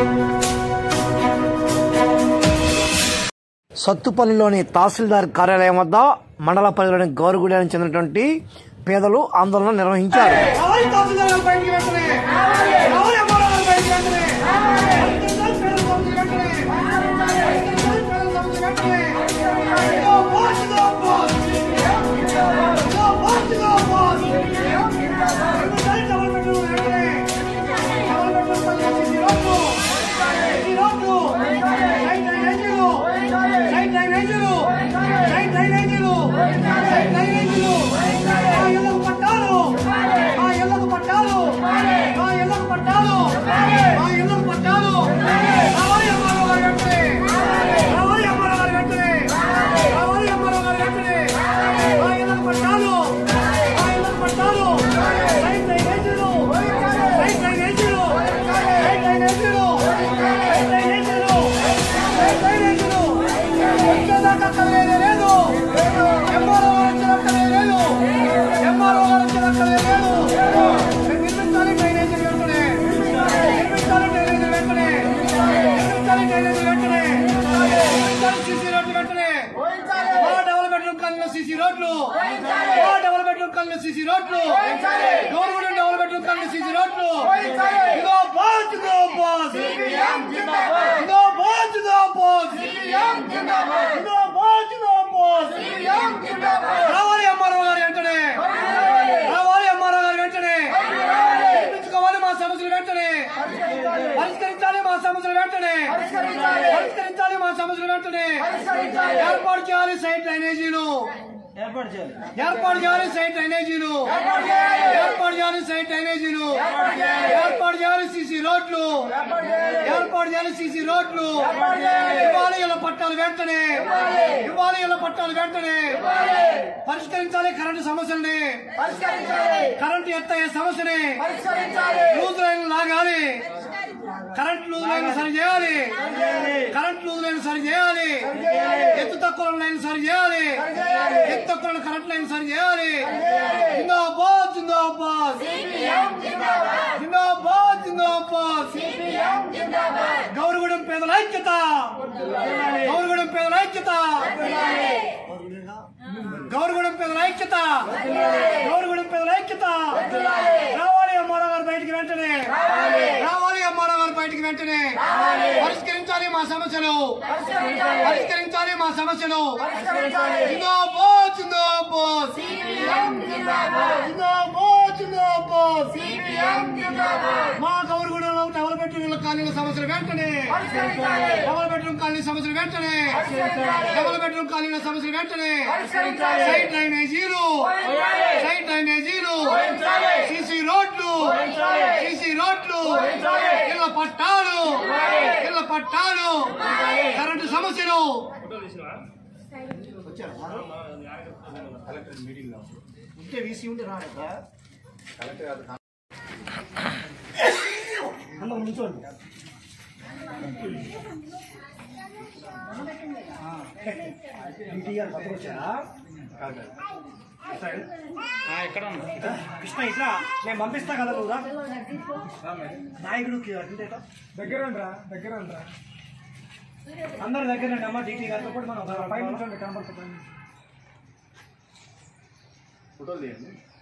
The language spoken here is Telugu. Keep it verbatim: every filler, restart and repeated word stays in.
సత్తుపల్లిలోని తహసీల్దార్ కార్యాలయం వద్ద మండల పరిధిలోని గౌరగూడెనికి చెందినటువంటి పేదలు ఆందోళన నిర్వహించారు. सीसी रोड्लू डबल बेडरूम कल्लू सीसी रोड्लू गवर्नमेंट डबल बेडरूम कल्लू सीसी रोड्लू इगो बाज इगो बाज सीपीएम जिंदाबाद इगो बाज इगो बाज सीपीएम जिंदाबाद इगो बाज इगो बाज सीपीएम जिंदाबाद రావాలి అమ్మారావు గారు వెంటనే రావాలి అమ్మారావు గారు వెంటనే పరిష్కరించుకోవాలి మా సమస్యలు వెంటనే పరిష్కరించాలి మా సమస్యలు వెంటనే పరిష్కరించాలి మా సమస్యలు వెంటనే ఏర్పాటు చేయాలి సైట్ డ్రైనేజీలు ఏర్పాటు చేయాలి ఏర్పాటు చేయాలి సైట్ డ్రైనేజీలు ఏర్పాటు చేయాలి సైట్ డ్రైనేజీలు ఏర్పాటు చేయాలి సీసీ రోడ్లు ఏర్పాటు చేయాలి సీసీ రోడ్లు ఇవ్వాలి ఇళ్ల పట్టాలు వెంటనే ఇవ్వాలి ఇళ్ల పట్టాలు వెంటనే పరిష్కరించాలి కరెంటు సమస్యల్ని కరెంటు ఎత్తయ్యే సమస్యని లూజ్ లైన్ లాగాలి కరెంట్ లూజ్ లైన్ సరి చేయాలి కరెంట్ లూజ్ లైన్ సరి చేయాలి ఎత్తు తక్కువ లైన్ సరి చేయాలి ఎత్తు తక్కువ కరెంట్ లైన్ సరి చేయాలి జిందాబాద్ జిందాబాద్ జిందాబాద్ జిందాబాద్ గౌరగూడెం పేదల ఐక్యత గౌరగూడెం పేదల ఐక్యత గౌరగూడెం పేదల ఐక్యత గౌరగూడెం పేదల ఐక్యత రావాలి అమ్మారావు గారు బయటికి వెంటనే రావాలి అమ్మారావు గారు బయటికి వెంటనే పరిష్కరించాలి మా సమస్యలు పరిష్కరించాలి మా సమస్యలు జిందాబాద్ జిందాబాద్ జిందాబాద్ జిందాబాద్ మా గౌరగూడెంలో డబల్ బెడ్రూమ్ కాలనీల సమస్యలు వెంటనే డబల్ బెడ్రూమ్ కాలనీ సమస్యలు వెంటనే డబల్ బెడ్రూమ్ కాలనీల సమస్యలు వెంటనే సైట్ డ్రైనేజీలు సైట్ డ్రైనేజీలు సీసీ రోడ్లు సీసీ రోడ్లు ఇళ్ల పట్టాలు ఇళ్ల పట్టాలు కరెంటు సమస్యలు ఉంటే వీసీ ఉంటే రాడా నుంచోండి ఎక్కడ కృష్ణ ఇట్లా నేను పంపిస్తా కదా నువ్వు నాయకుడు దగ్గర రా దగ్గర రా అందరి దగ్గర అమ్మ డీటీ గారితో కూడా మనం ఫైవ్ నిమిషాలు కనబడుతుంది ఫోటోలు తీయండి.